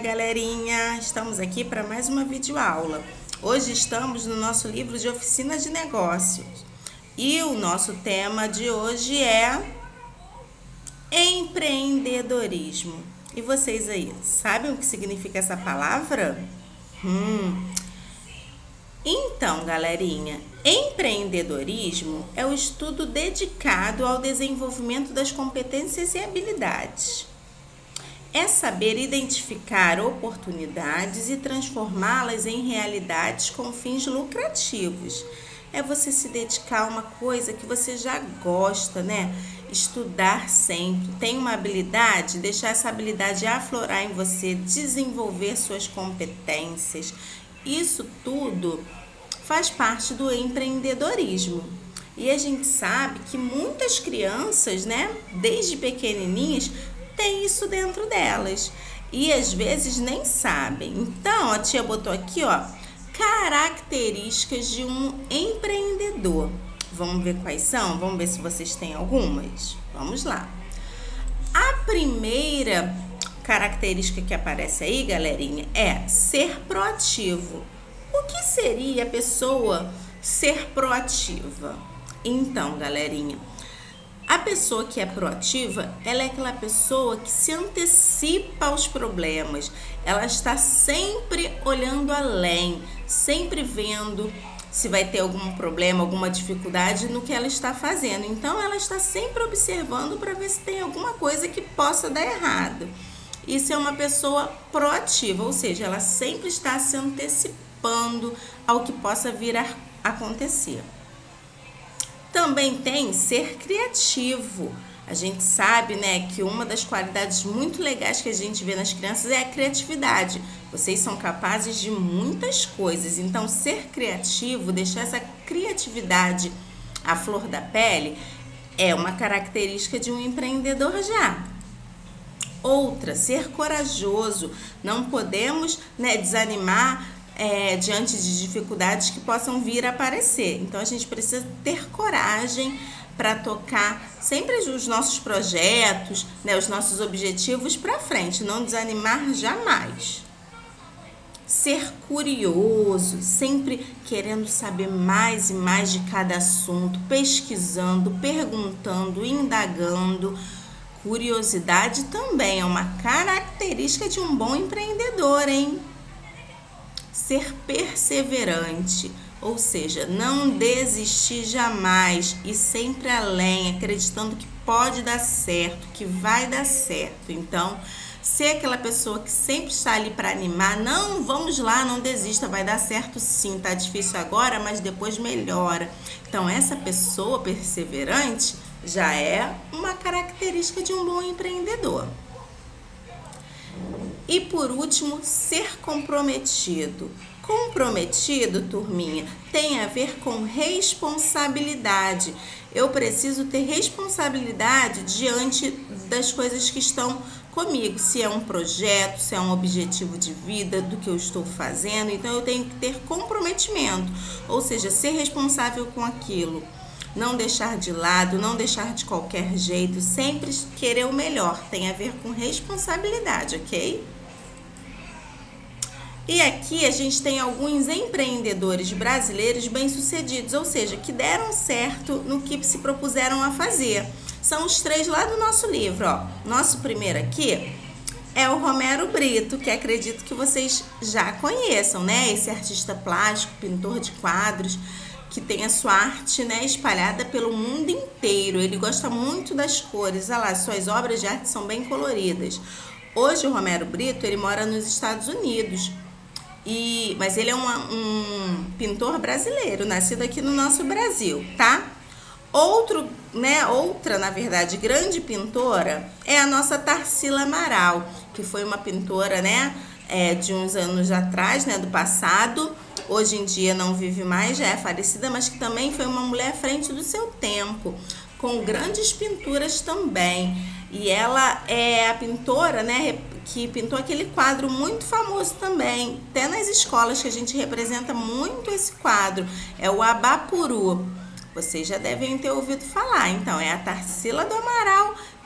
Galerinha, estamos aqui para mais uma videoaula. Hoje estamos no nosso livro de oficina de negócios e o nosso tema de hoje é empreendedorismo. E vocês aí, sabem o que significa essa palavra? Então, galerinha, empreendedorismo é o estudo dedicado ao desenvolvimento das competências e habilidades. É saber identificar oportunidades e transformá-las em realidades com fins lucrativos. É você se dedicar a uma coisa que você já gosta, né? Estudar sempre, tem uma habilidade, deixar essa habilidade aflorar em você, desenvolver suas competências. Isso tudo faz parte do empreendedorismo. E a gente sabe que muitas crianças, né, desde pequenininhas, tem isso dentro delas e às vezes nem sabem. Então a tia botou aqui, ó, características de um empreendedor. Vamos ver quais são? Vamos ver se vocês têm algumas. Vamos lá. A primeira característica que aparece aí, galerinha, é ser proativo. O que seria a pessoa ser proativa? Então, galerinha, a pessoa que é proativa, ela é aquela pessoa que se antecipa aos problemas. Ela está sempre olhando além, sempre vendo se vai ter algum problema, alguma dificuldade no que ela está fazendo. Então, ela está sempre observando para ver se tem alguma coisa que possa dar errado. Isso é uma pessoa proativa, ou seja, ela sempre está se antecipando ao que possa vir a acontecer. Também tem ser criativo. A gente sabe, né, que uma das qualidades muito legais que a gente vê nas crianças é a criatividade. Vocês são capazes de muitas coisas. Então, ser criativo, deixar essa criatividade à flor da pele, é uma característica de um empreendedor já. Outra, ser corajoso. Não podemos, né, desanimar diante de dificuldades que possam vir a aparecer. Então, a gente precisa ter coragem para tocar sempre os nossos projetos, né, os nossos objetivos para frente, não desanimar jamais. Ser curioso, sempre querendo saber mais e mais de cada assunto, pesquisando, perguntando, indagando. Curiosidade também é uma característica de um bom empreendedor, hein? Ser perseverante, ou seja, não desistir jamais e sempre além, acreditando que pode dar certo, que vai dar certo. Então, ser aquela pessoa que sempre está ali para animar, não, vamos lá, não desista, vai dar certo sim, tá difícil agora, mas depois melhora. Então, essa pessoa perseverante já é uma característica de um bom empreendedor. E por último, ser comprometido. Comprometido, turminha, tem a ver com responsabilidade. Eu preciso ter responsabilidade diante das coisas que estão comigo. Se é um projeto, se é um objetivo de vida, do que eu estou fazendo. Então, eu tenho que ter comprometimento, ou seja, ser responsável com aquilo. Não deixar de lado, não deixar de qualquer jeito, sempre querer o melhor. Tem a ver com responsabilidade, ok? E aqui a gente tem alguns empreendedores brasileiros bem-sucedidos, ou seja, que deram certo no que se propuseram a fazer. São os 3 lá do nosso livro, ó. Nosso primeiro aqui é o Romero Brito, que acredito que vocês já conheçam, né? Esse artista plástico, pintor de quadros, que tem a sua arte, né, espalhada pelo mundo inteiro. Ele gosta muito das cores. Olha lá, suas obras de arte são bem coloridas. Hoje o Romero Brito, ele mora nos Estados Unidos. Mas ele é um pintor brasileiro, nascido aqui no nosso Brasil, tá? Outra, na verdade, grande pintora é a nossa Tarsila Amaral, que foi uma pintora, né, de uns anos atrás, né, do passado. Hoje em dia não vive mais, já é falecida, mas que também foi uma mulher à frente do seu tempo, com grandes pinturas também. E ela é a pintora, né, que pintou aquele quadro muito famoso também. Até nas escolas que a gente representa muito esse quadro. É o Abapuru. Vocês já devem ter ouvido falar. Então, é a Tarsila do Amaral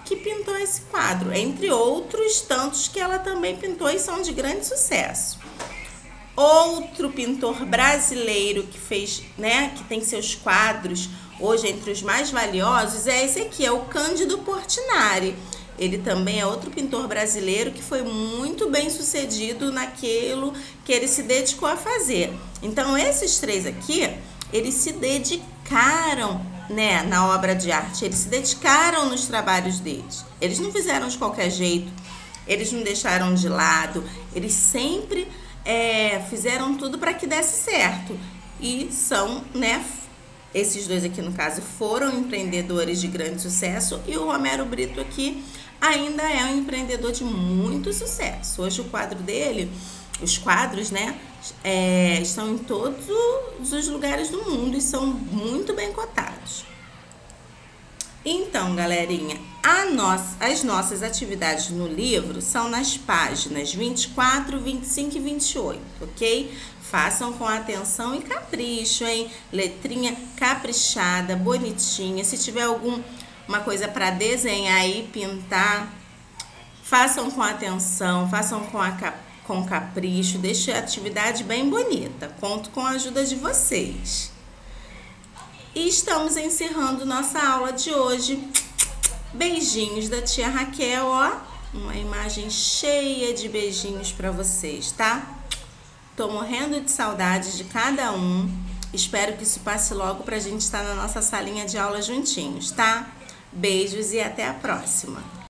que pintou esse quadro, entre outros tantos que ela também pintou e são de grande sucesso. Outro pintor brasileiro que fez, né, que tem seus quadros hoje entre os mais valiosos é esse aqui, é o Cândido Portinari. Ele também é outro pintor brasileiro que foi muito bem sucedido naquilo que ele se dedicou a fazer. Então, esses três aqui, eles se dedicaram, né, na obra de arte, eles se dedicaram nos trabalhos deles. Eles não fizeram de qualquer jeito, eles não deixaram de lado, eles sempre fizeram tudo para que desse certo. E são, né, esses dois aqui no caso foram empreendedores de grande sucesso e o Romero Brito aqui ainda é um empreendedor de muito sucesso. Hoje o quadro dele, os quadros, né, estão em todos os lugares do mundo e são muito bem cotados. Então, galerinha, as nossas atividades no livro são nas páginas 24, 25 e 28, ok? Façam com atenção e capricho, hein? Letrinha caprichada, bonitinha. Se tiver alguma coisa para desenhar e pintar, façam com atenção, façam com capricho, deixe a atividade bem bonita. Conto com a ajuda de vocês. E estamos encerrando nossa aula de hoje. Beijinhos da tia Raquel, ó. Uma imagem cheia de beijinhos para vocês, tá? Tô morrendo de saudade de cada um. Espero que isso passe logo pra gente estar na nossa salinha de aula juntinhos, tá? Beijos e até a próxima.